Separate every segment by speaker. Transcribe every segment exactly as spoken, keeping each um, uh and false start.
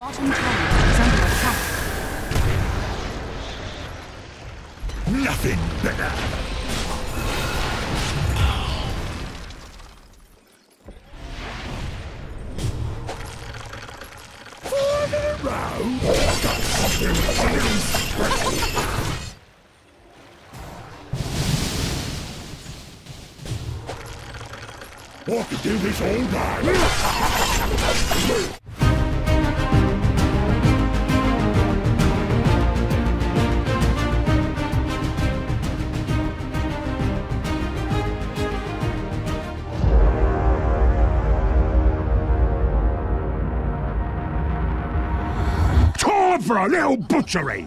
Speaker 1: Bottom tower is under attack.
Speaker 2: Nothing better. Further around. Got something special. I could do this all night. Time for a little butchery!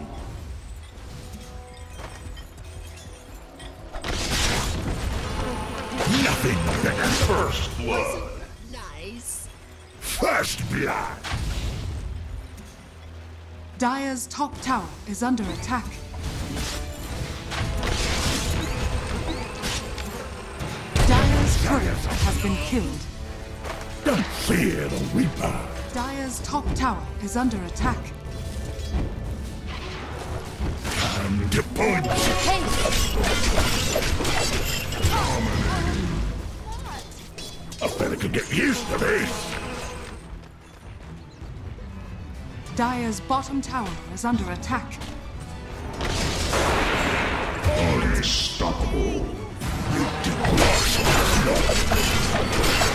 Speaker 2: Nothing better. First blood.
Speaker 3: Nice.
Speaker 2: First blood.
Speaker 1: Dire's top tower is under attack. Dire's turret has been killed.
Speaker 2: Don't fear the Reaper.
Speaker 1: Dire's top tower is under attack.
Speaker 2: Time to punch.
Speaker 3: Hey!
Speaker 2: A fella could get used to this.
Speaker 1: Dire's bottom tower is under attack.
Speaker 2: Unstoppable. You did not.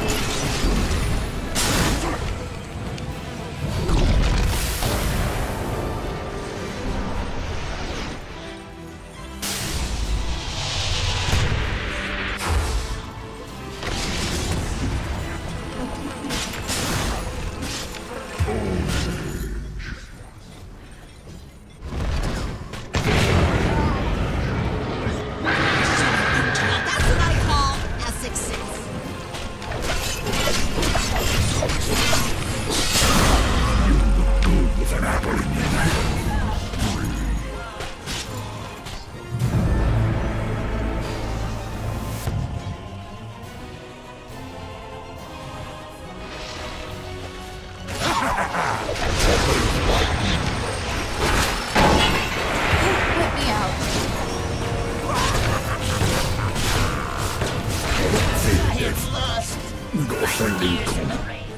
Speaker 2: We got a friendly coming.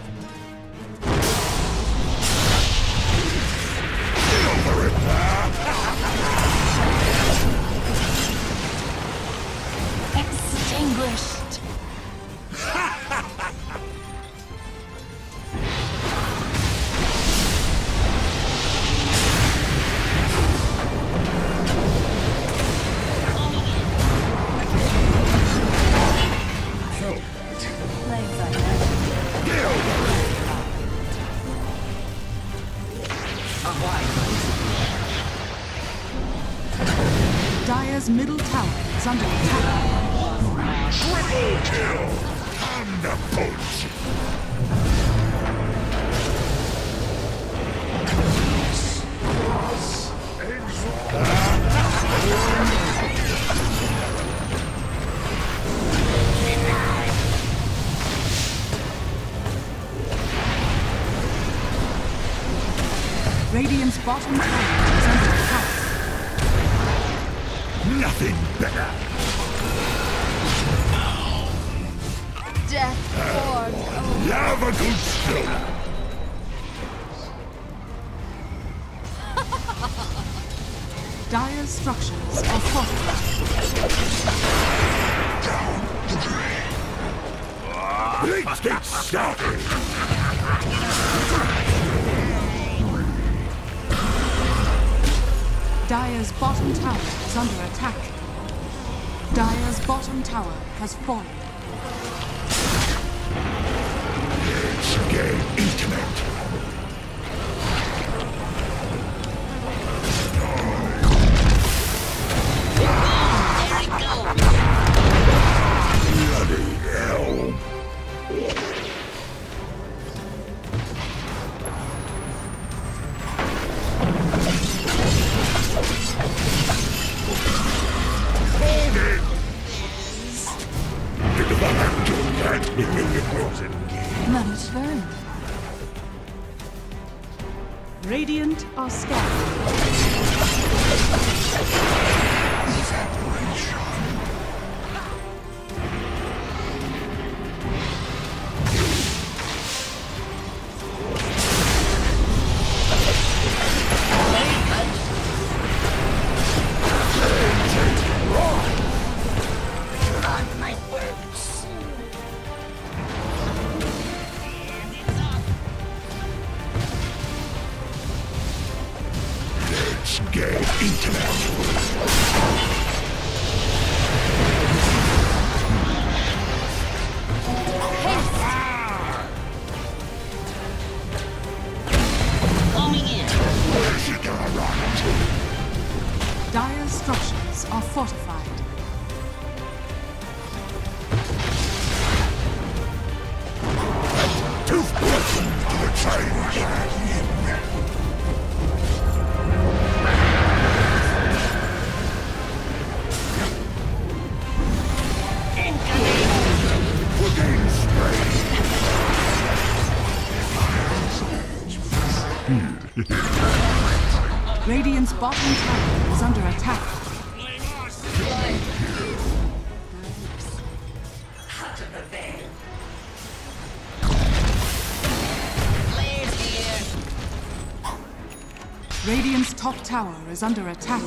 Speaker 2: Get over it!
Speaker 3: Extinguished.
Speaker 1: Dire's middle tower is under attack.
Speaker 2: Triple kill! And a punch!
Speaker 1: Radiant's bottom tower is under attack.
Speaker 2: Nothing better!
Speaker 3: Death born. Oh.
Speaker 2: Have a good show!
Speaker 1: Dire's structures are fortified.
Speaker 2: Let's get started!
Speaker 1: Dire's bottom tower is under attack. Dire's bottom tower has fallen.
Speaker 2: Let's get intimate! Bloody hell! Hold it! Get the back to that!
Speaker 3: Not his turn.
Speaker 1: Radiant are scared. Dire's structures are fortified.
Speaker 2: Toothbrush to the change.
Speaker 1: Radiant's bottom tower is under attack. Radiant's top tower is under attack.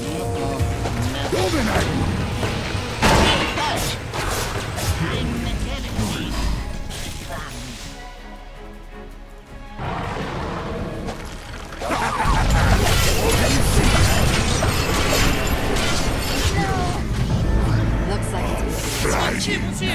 Speaker 3: Looks like it's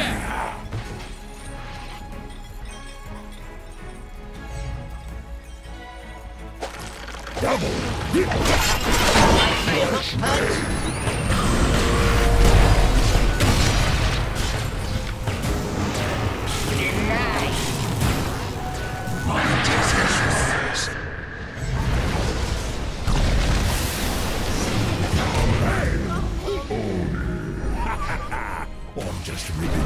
Speaker 2: I'm just ripping.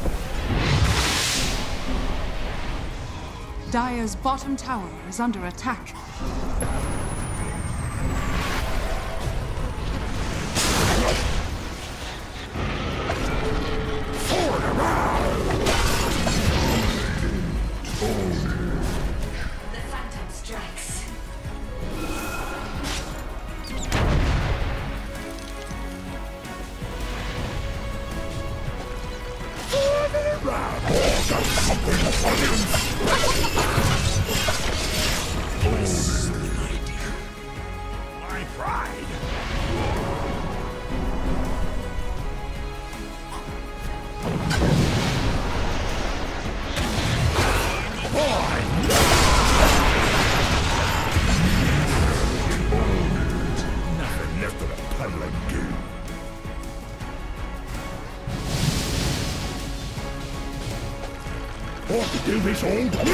Speaker 1: Dire's bottom tower is under attack.
Speaker 3: the Phantom strikes.
Speaker 2: My pride. Nothing left of the puddling goo. Ought to do this all.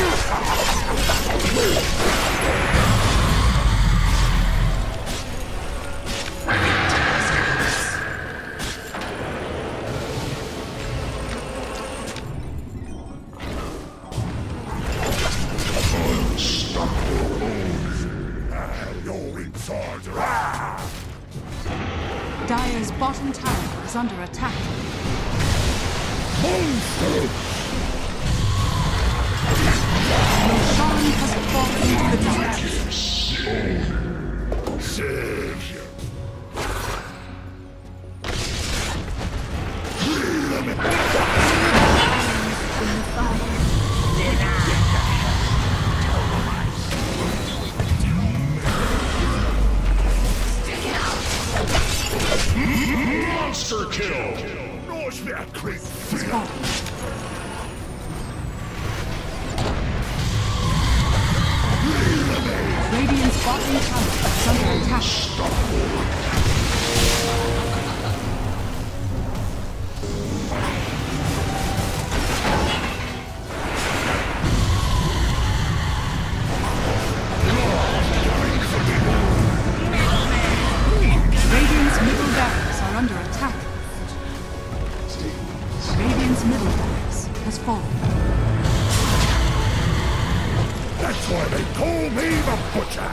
Speaker 2: Your insides are.
Speaker 1: Dire's bottom tower is under attack.
Speaker 2: Monster!
Speaker 1: Roshan has fallen into the dark.
Speaker 2: Serves you.
Speaker 4: Monster kill!
Speaker 2: Nice bit of creep.
Speaker 1: Fallen. Radiant's bottom tower is under attack. Radiant's middle barracks are under attack. Radiant's middle barracks has fallen.
Speaker 2: That's why they call me the butcher!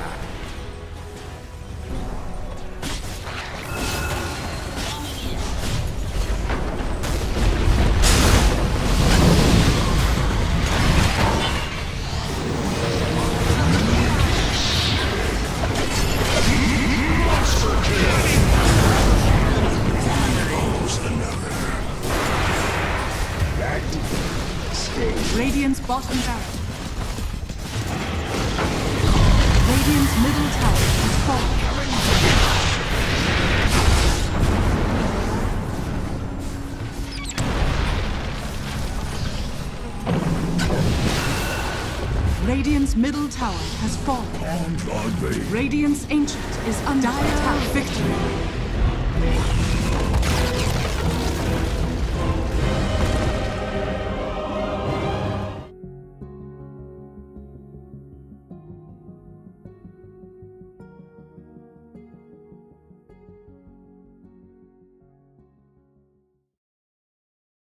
Speaker 1: Radiant's bottom barrel. Radiant's middle tower is falling. Radiant's middle tower has fallen.
Speaker 2: On Godly.
Speaker 1: Radiant's ancient is under attack. Victory.